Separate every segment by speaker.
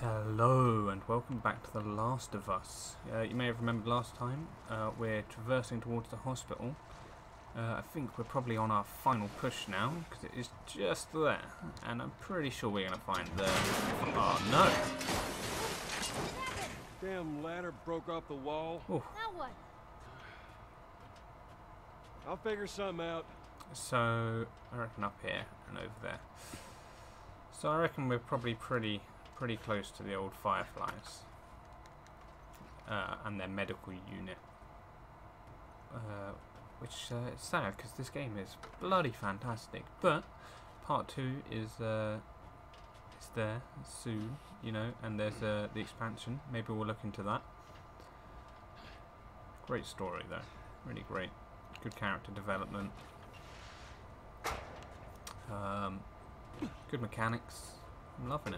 Speaker 1: Hello and welcome back to The Last of Us. You may have remembered last time we're traversing towards the hospital. I think we're probably on our final push now because it is just there, and I'm pretty sure we're going to find the... Oh no!
Speaker 2: Damn ladder broke off the wall.
Speaker 1: Ooh.
Speaker 3: Now what?
Speaker 2: I'll figure something out.
Speaker 1: So I reckon up here and over there. So I reckon we're probably pretty close to the old Fireflies and their medical unit, which is sad because this game is bloody fantastic. But part 2 is there soon, you know, and there's the expansion. Maybe we'll look into that. Great story though, really great, good character development, good mechanics. I'm loving it.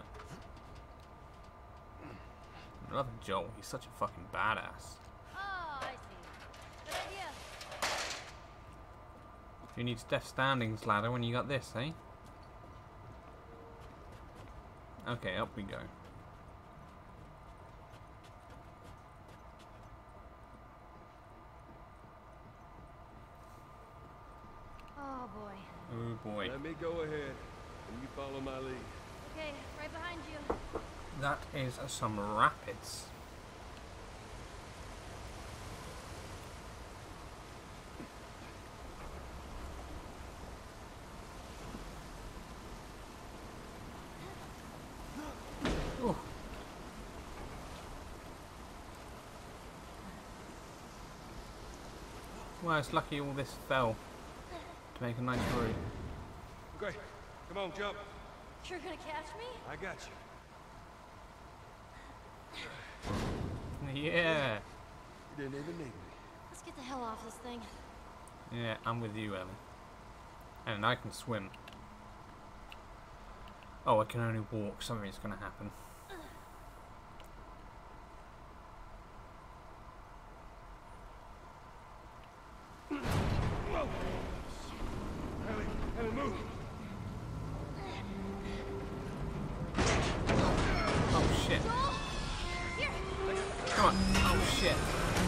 Speaker 1: I love Joel. He's such a fucking badass.
Speaker 3: Oh, I see. Good idea.
Speaker 1: Who needs Death Standings ladder when you got this, eh? Okay, up we go.
Speaker 3: Oh boy.
Speaker 1: Oh boy.
Speaker 2: Let me go ahead, and you follow my lead.
Speaker 3: Okay, right behind you.
Speaker 1: That is some rapids. Ooh. Well, it's lucky all this fell to make a nice route.
Speaker 2: Okay, come on, jump.
Speaker 3: You're gonna catch me?
Speaker 2: I got you.
Speaker 1: Yeah.
Speaker 2: You didn't even need me.
Speaker 3: Let's get the hell off this thing.
Speaker 1: Yeah, I'm with you, Ellie. And I can swim. Oh, I can only walk. Something's gonna happen.
Speaker 2: Whoa! Ellie, move!
Speaker 1: Oh shit.
Speaker 3: Joel! Here!
Speaker 1: Come on. Oh shit.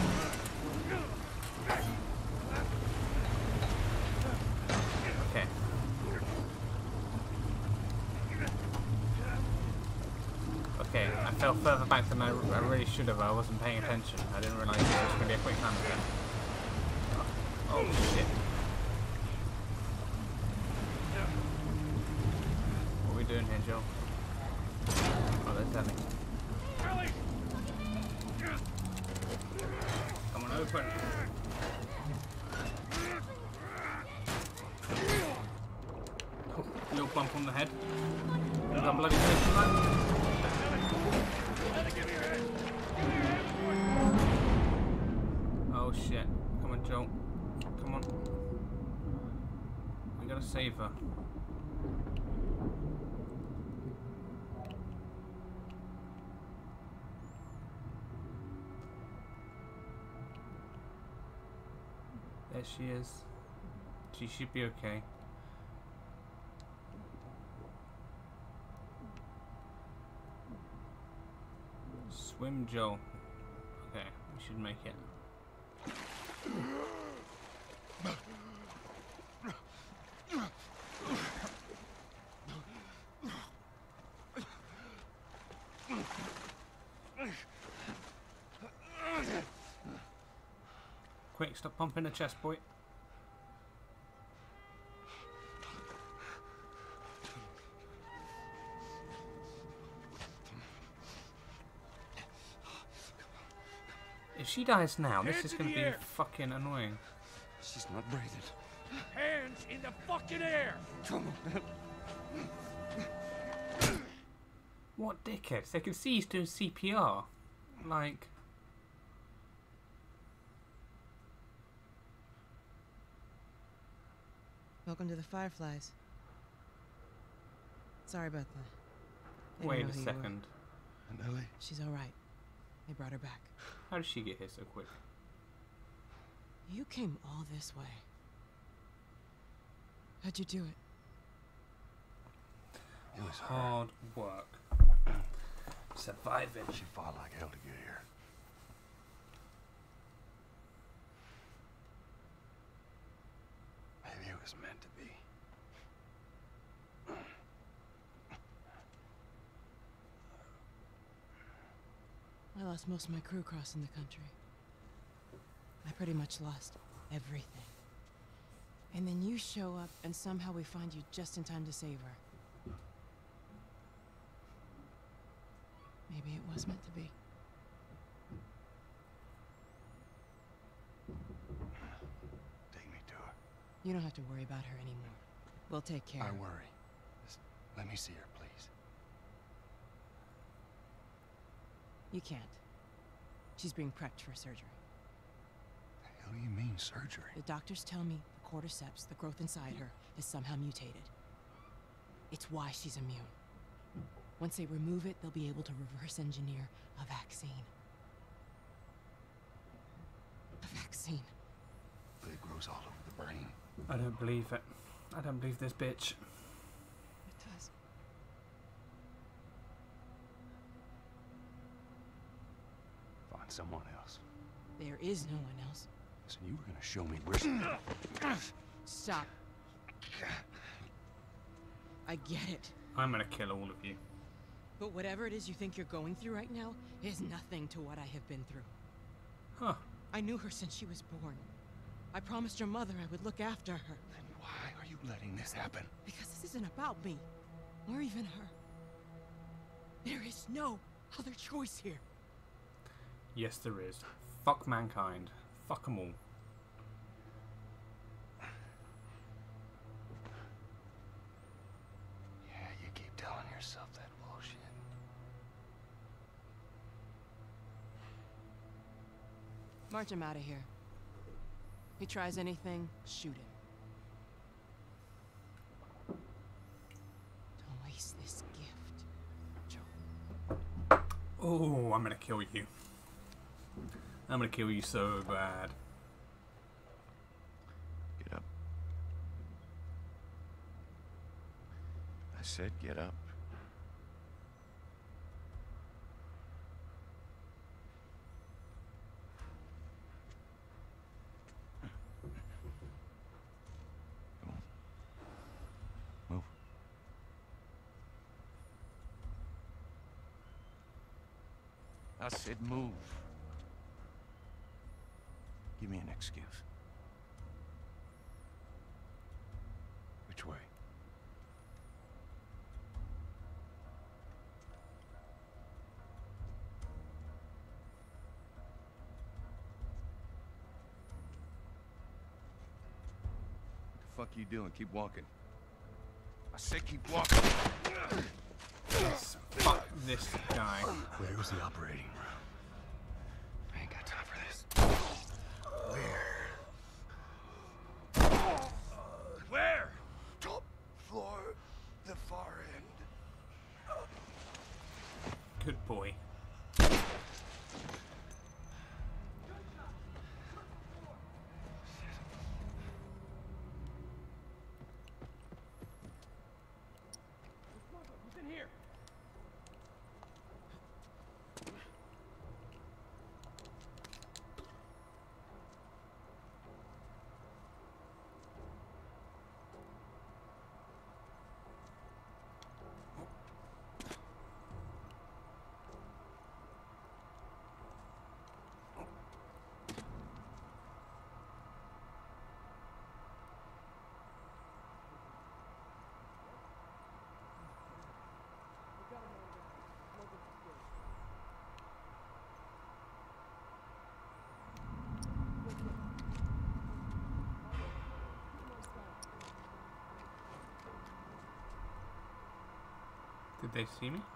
Speaker 1: Okay. Okay, I fell further back than I really should have. I wasn't paying attention. I didn't realise it was going to be a quick hand again. Oh shit. What are we doing here, Joe? Oh, there's Ellie.
Speaker 2: Ellie!
Speaker 1: Come on, open. Oh, little bump on the head. Is that bloody person there? Oh shit. Come on, Joel. Come on. We gotta save her. There she is. She should be okay. Swim, Joel. Okay, we should make it. Quick, stop pumping the chest, boy. If she dies now, this is going to be fucking annoying.
Speaker 2: She's not breathing.
Speaker 4: Hands in the fucking air!
Speaker 2: Come on.
Speaker 1: What dickheads? They can see he's doing CPR. Like...
Speaker 5: Welcome to the Fireflies. Sorry about that. They don't
Speaker 1: Wait
Speaker 5: know
Speaker 1: a
Speaker 5: who you were.
Speaker 1: second.
Speaker 2: And Ellie?
Speaker 5: She's all right. They brought her back.
Speaker 1: How did she get here so quick?
Speaker 5: You came all this way. How'd you do it?
Speaker 2: It was
Speaker 1: Hard work. Surviving.
Speaker 2: She fought like hell to get here. Maybe it was meant to be.
Speaker 5: I lost most of my crew crossing the country. I pretty much lost everything. And then you show up, and somehow we find you just in time to save her. Maybe it was meant to be.
Speaker 2: Take me to her.
Speaker 5: You don't have to worry about her anymore. We'll take care
Speaker 2: I
Speaker 5: of her.
Speaker 2: worry. Just let me see her, please.
Speaker 5: You can't. She's being prepped for surgery.
Speaker 2: The hell do you mean, surgery?
Speaker 5: The doctors tell me the cordyceps, the growth inside her, is somehow mutated. It's why she's immune. Once they remove it, they'll be able to reverse engineer a vaccine. A vaccine.
Speaker 2: But it grows all over the brain.
Speaker 1: I don't believe it. I don't believe this bitch.
Speaker 5: It does.
Speaker 2: Find someone else.
Speaker 5: There is no one else.
Speaker 2: Listen, you were gonna show me where she...
Speaker 5: Stop. I get it.
Speaker 1: I'm gonna kill all of you.
Speaker 5: But whatever it is you think you're going through right now is nothing to what I have been through.
Speaker 1: Huh.
Speaker 5: I knew her since she was born. I promised her mother I would look after her.
Speaker 2: Then why are you letting this happen?
Speaker 5: Because this isn't about me, or even her. There is no other choice here.
Speaker 1: Yes, there is. Fuck mankind. Fuck them all.
Speaker 2: Yeah, you keep telling yourself that bullshit.
Speaker 5: March him out of here. He tries anything, shoot him. Don't waste this gift, Joe.
Speaker 1: Oh, I'm gonna kill you. I'm gonna kill you so bad.
Speaker 2: Get up. I said get up. Come on. Move. I said move. Give me an excuse. Which way? What the fuck you doing? Keep walking. I said keep walking.
Speaker 1: Yes, fuck this guy.
Speaker 2: Where was the operating room? I ain't got time for this.
Speaker 4: Where?
Speaker 2: Top floor, the far end.
Speaker 1: Good boy.
Speaker 4: Who's in here?
Speaker 1: Did they see me?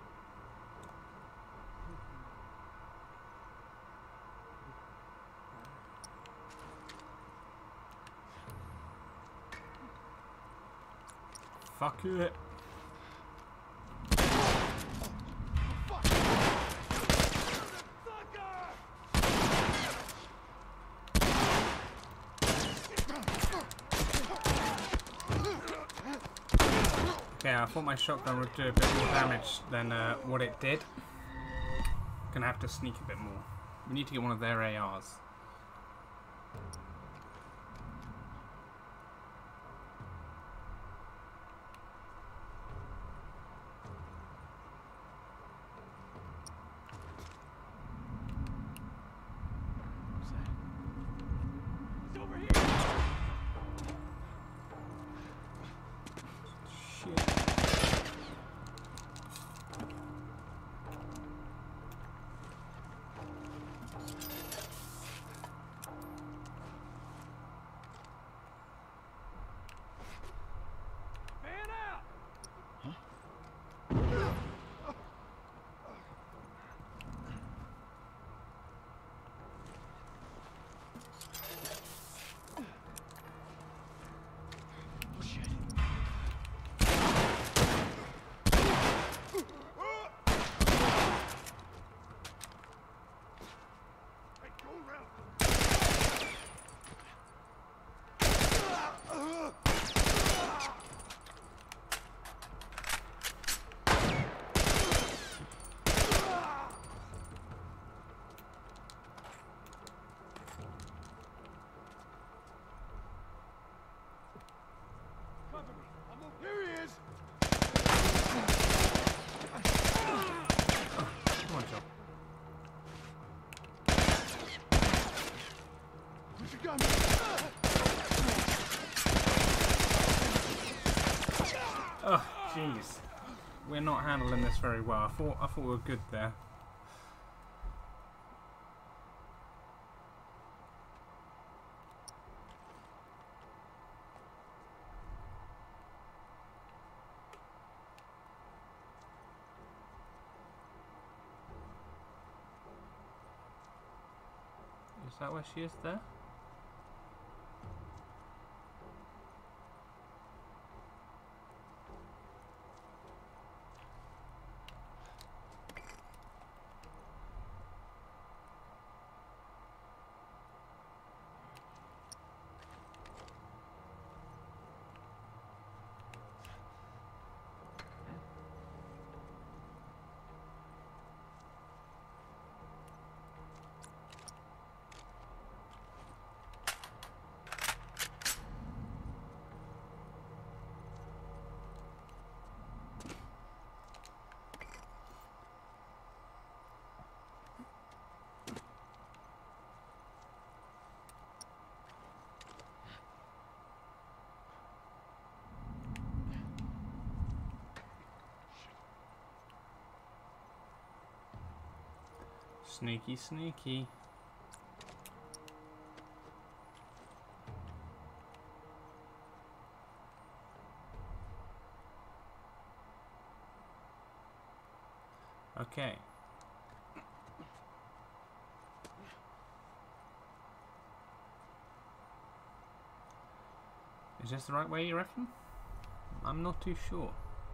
Speaker 1: Fuck it. Okay, I thought my shotgun would do a bit more damage than what it did. Gonna have to sneak a bit more. We need to get one of their ARs.
Speaker 4: He's over here!
Speaker 1: Shit.
Speaker 4: Man out! Oh shit. Hey, go around. Cover me. I'm over here. He is.
Speaker 1: Come on, Joe.
Speaker 4: What you got me?
Speaker 1: Oh, jeez. We're not handling this very well. I thought we were good there. Is that where she is there? Sneaky, sneaky. Okay. Is this the right way, you reckon? I'm not too sure.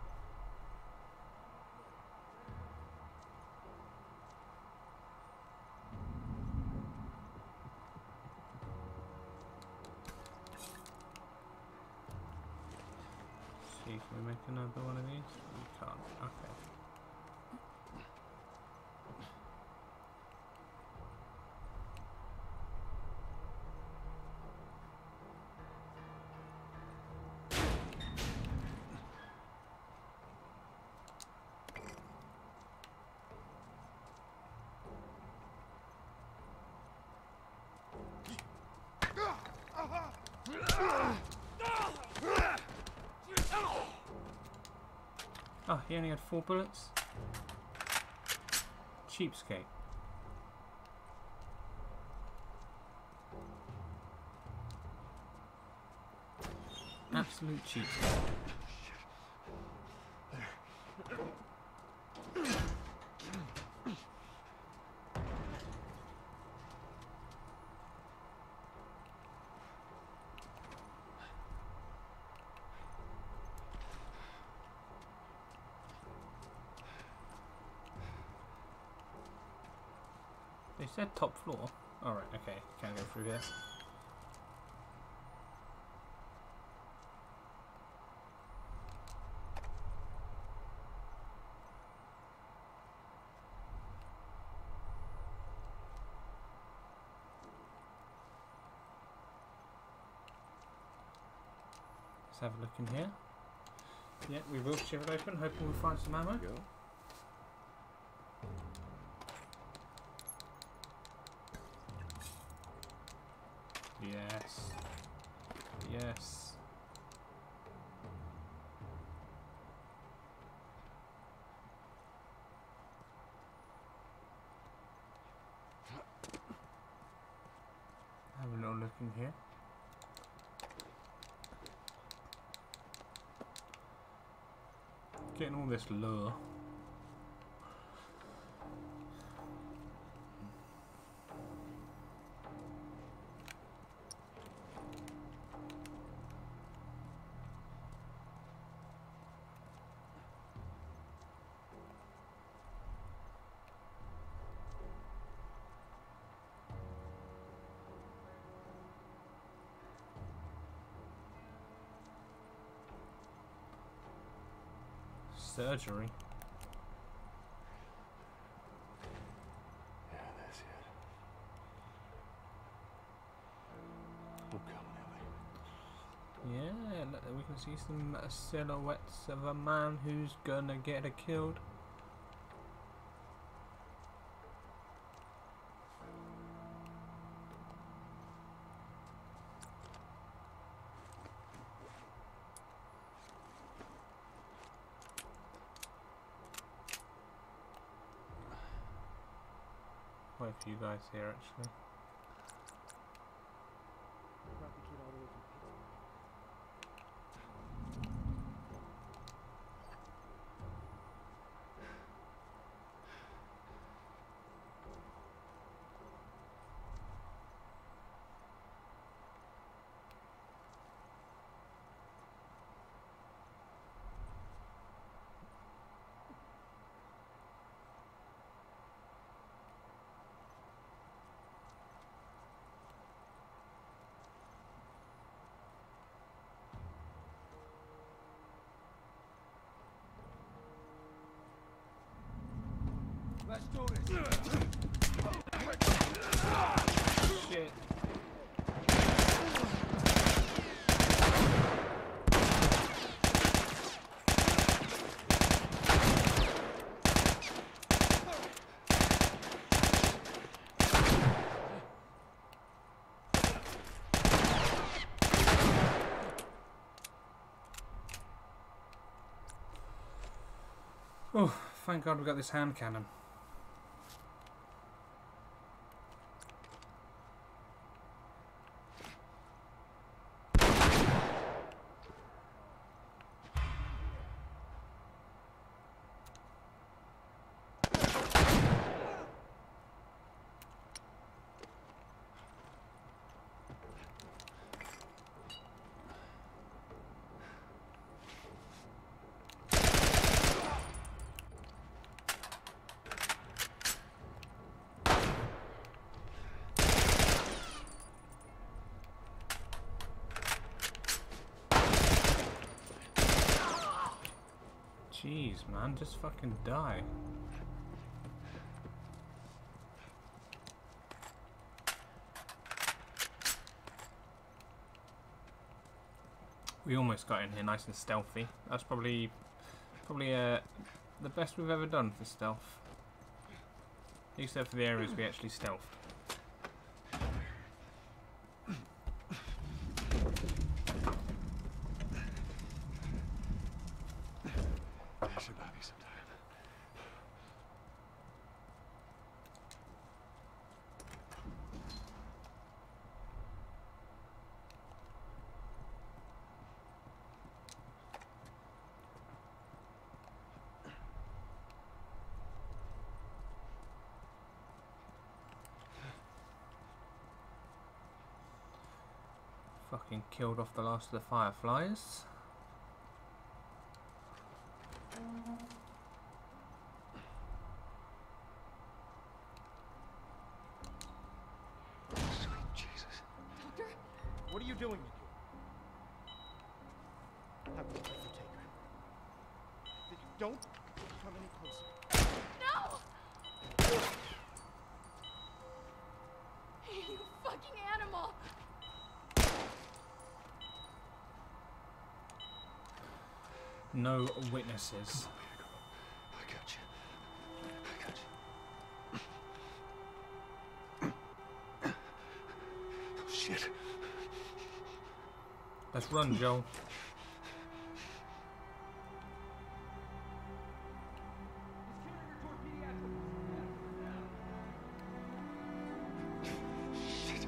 Speaker 1: See if we make another one of these. We can't. Okay. Oh, he only had 4 bullets? Cheapskate. Absolute cheapskate. They said top floor. Alright, okay. Can't go through here. have a look in here. Yeah, we will shiver it open, hoping we'll find some ammo.
Speaker 2: Go.
Speaker 1: Yes. Yes. Have a little look in here. Getting all this lure. Surgery.
Speaker 2: Yeah, that's it. I'm coming, Ellie.
Speaker 1: Yeah, look, we can see some silhouettes of a man who's gonna get her killed. Quite a few guys here actually.
Speaker 4: Let's do this.
Speaker 1: Shit. Oh, thank God we got this hand cannon. Jeez, man, just fucking die. We almost got in here nice and stealthy. That's probably the best we've ever done for stealth. Except for the areas we actually stealthed.
Speaker 2: I should buy me some time.
Speaker 1: Fucking killed off the last of the fireflies.
Speaker 2: Sweet Jesus.
Speaker 3: Doctor?
Speaker 4: What are you doing in here? I'm looking for Taker. Don't come any closer.
Speaker 3: No! You fucking animal!
Speaker 1: No witnesses.
Speaker 2: I got you. I got you. Oh, shit.
Speaker 1: Let's run, Joel.
Speaker 2: Shit.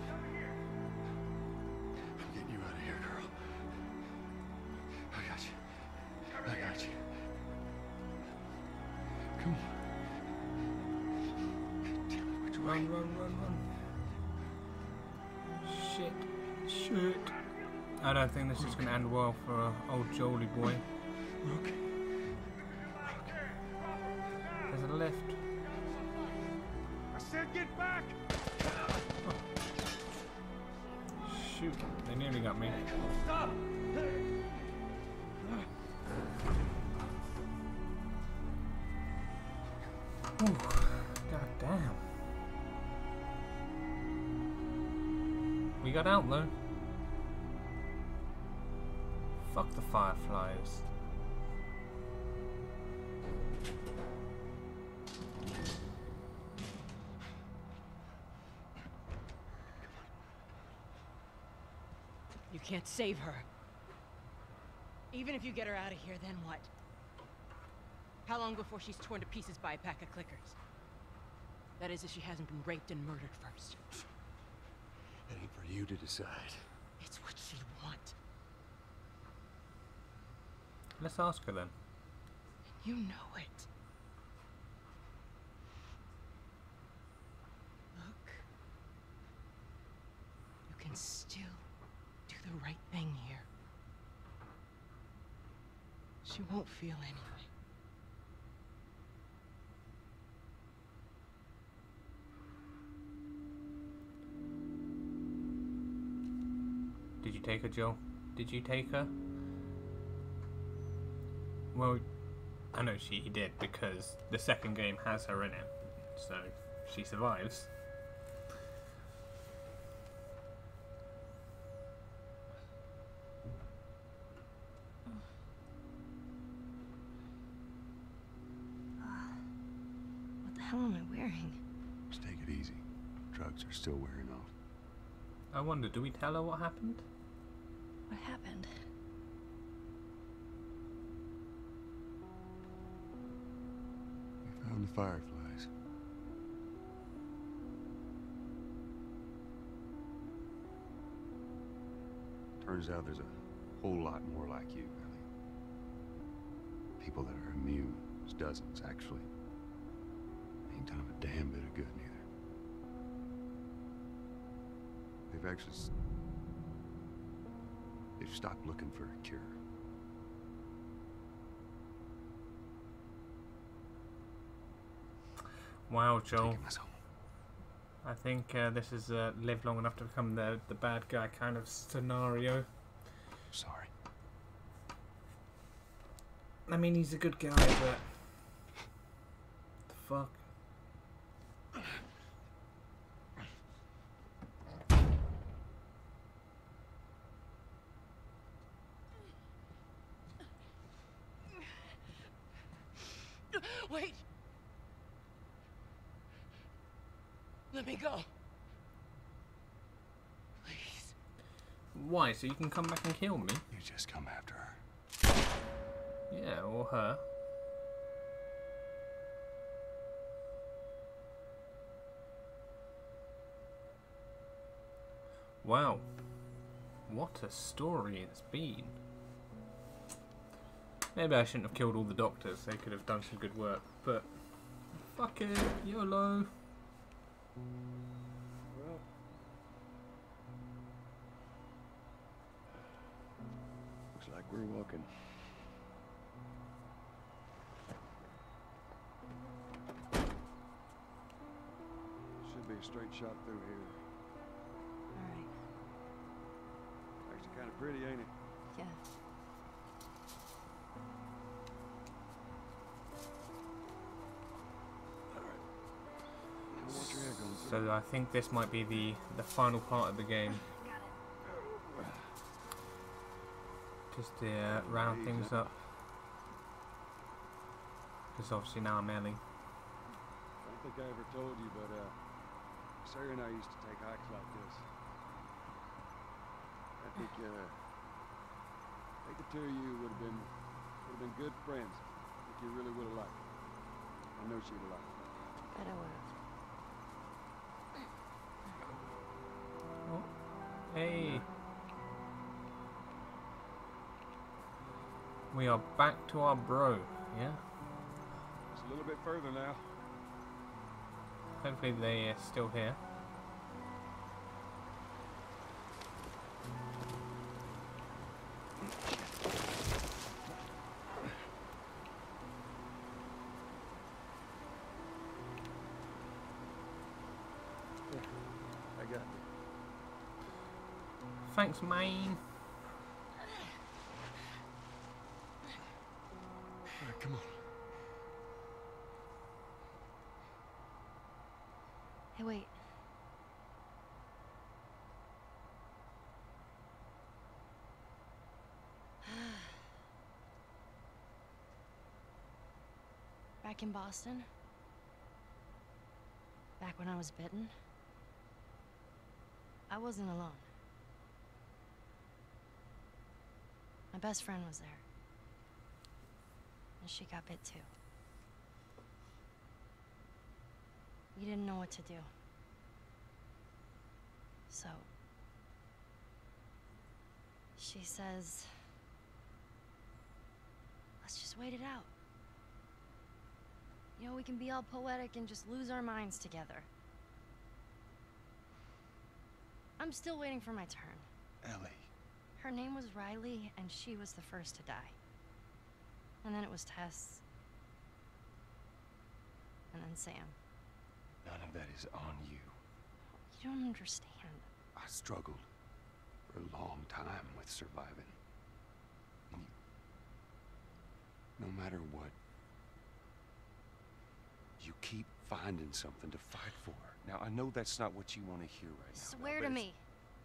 Speaker 2: I'm getting you out of here, girl. I got you. I got you. Come on. Damn it, which way?
Speaker 1: Run, run, run, run. Shit. Shit. I don't think this is going to end well for old Jolie boy.
Speaker 2: Okay.
Speaker 1: There's a lift.
Speaker 4: I said get back!
Speaker 1: Shoot. They nearly got me.
Speaker 4: Stop!
Speaker 1: Ooh, God damn. We got out though. Fuck the fireflies.
Speaker 5: You can't save her. Even if you get her out of here, then what? How long before she's torn to pieces by a pack of clickers? That is, if she hasn't been raped and murdered first.
Speaker 2: That ain't for you to decide.
Speaker 5: It's what she'd want.
Speaker 1: Let's ask her then.
Speaker 5: You know it. Look. You can still do the right thing here. She won't feel anything.
Speaker 1: Did you take her, Joe? Did you take her? Well, I know he did because the second game has her in it, so she survives.
Speaker 3: What the hell am I wearing?
Speaker 2: Just take it easy. Drugs are still wearing off.
Speaker 1: I wonder, do we tell her what happened?
Speaker 3: What happened?
Speaker 2: We found the fireflies. Turns out there's a whole lot more like you, Ellie. People that are immune. There's dozens, actually. Ain't done 'em a damn bit of good, neither. They've actually... They've stopped looking for a cure.
Speaker 1: Wow, Joel.
Speaker 2: Taking us home.
Speaker 1: I think this is lived long enough to become the bad guy kind of scenario.
Speaker 2: Sorry.
Speaker 1: I mean, he's a good guy, but... the fuck?
Speaker 5: Wait! Let me go. Please.
Speaker 1: Why? So you can come back and kill me?
Speaker 2: You just come after her.
Speaker 1: Yeah, or her. Wow. What a story it's been. Maybe I shouldn't have killed all the doctors. They could have done some good work. But, fuck it. YOLO.
Speaker 4: Well, looks like we're walking. Should be a straight shot through here.
Speaker 3: Alright.
Speaker 4: Actually kind of pretty, ain't it?
Speaker 3: Yeah.
Speaker 4: Don't want your head going through.
Speaker 1: So I think this might be the final part of the game.
Speaker 3: Got it.
Speaker 1: Just to round things up. because obviously now I'm Ellie.
Speaker 6: I don't think I ever told you, but Sarah and I used to take hikes like this. I think the two of you would have been good friends. I think you really would have liked it. I know she'd have liked it.
Speaker 3: Bet I would have.
Speaker 1: Oh. Hey. We are back to our bro, yeah?
Speaker 6: It's a little bit further now.
Speaker 1: Hopefully they are still here.
Speaker 6: I got you.
Speaker 1: Thanks, man.
Speaker 6: All right, come on.
Speaker 3: Hey, wait. Back in Boston? Back when I was bitten? I wasn't alone. My best friend was there. And she got bit too. We didn't know what to do. So... she says... let's just wait it out. You know, we can be all poetic and just lose our minds together. I'm still waiting for my turn.
Speaker 2: Ellie.
Speaker 3: Her name was Riley, and she was the first to die. And then it was Tess. And then Sam.
Speaker 2: None of that is on you.
Speaker 3: You don't understand.
Speaker 2: I struggled for a long time with surviving. And no matter what, you keep finding something to fight for.
Speaker 7: Now, I know that's not what you want to hear right now.
Speaker 3: Swear to me.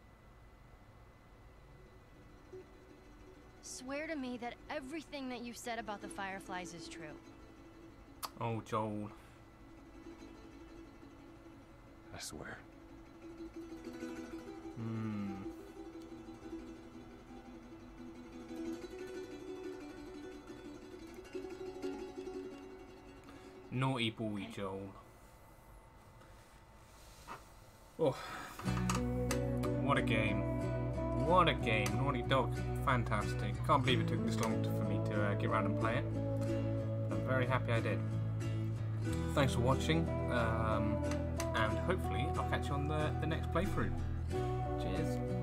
Speaker 3: Swear to me that everything that you said about the Fireflies is true.
Speaker 1: Oh, Joel.
Speaker 2: I swear.
Speaker 1: Naughty boy, Joel. Oh, what a game. What a game. Naughty Dog, fantastic. Can't believe it took this long for me to get around and play it. But I'm very happy I did. Thanks for watching, and hopefully I'll catch you on the next playthrough. Cheers.